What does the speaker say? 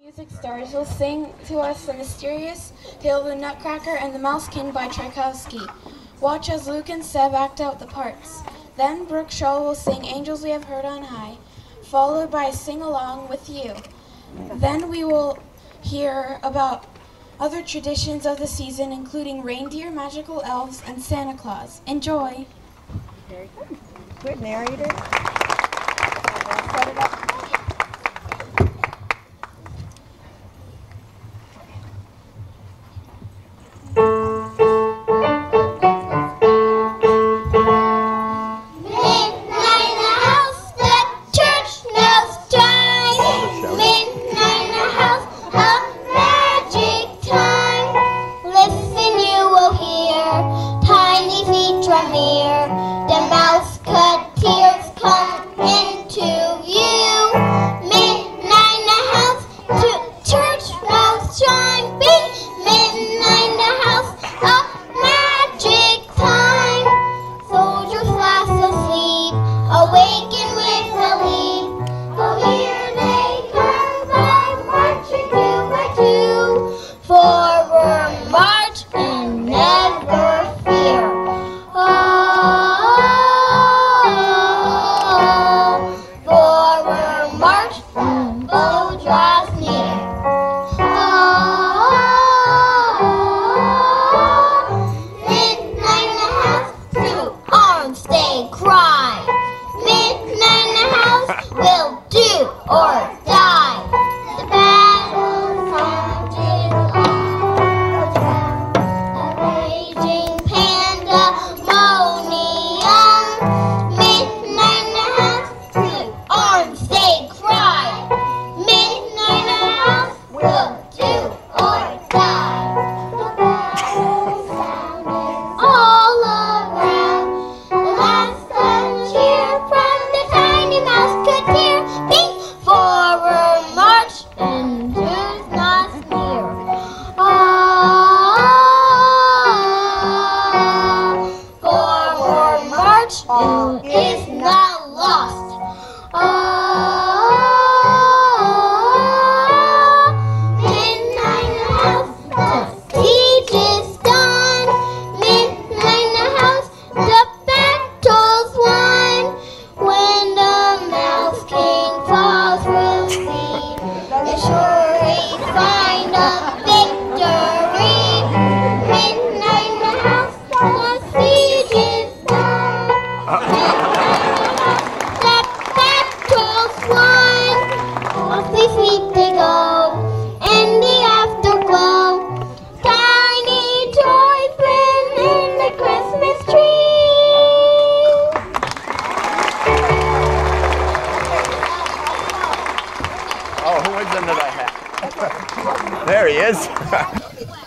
Music stars will sing to us the mysterious tale of the Nutcracker and the Mouse King by Tchaikovsky. Watch as Luke and Seb act out the parts. Then Brooke Shaw will sing Angels We Have Heard on High, followed by a sing-along with you. Then we will hear about other traditions of the season, including reindeer, magical elves, and Santa Claus. Enjoy! Very good. Good narrator. Set it up. The mouse cut tears come into view. Midnight in the house, church bells chime. Midnight in the house, a magic time. Soldiers fast asleep, awaken with a leap. Oh, here they come by marching two by two. Forward march and never fear. Forward march, foe draws near. Midnight in the house, to arms they cry. Midnight in the house, will do or die. The battle sounded on, a raging pandemonium. Midnight in the house, to arms they cry. Midnight in the house, will do or die. The battle sounded all around. The last cheer from the tiny mouse could hear. Beat forward march, and does not near. Forward march, and is not lost. Midnight in the house, the siege is done. Midnight in the house, the battle's won. When the Mouse King falls, we'll see the surely find a victory. Midnight in the house, the siege is done. The battle's won. Softly sweet they go in the afterglow. Tiny toys live in the Christmas tree. Oh, who was under that hat? There he is.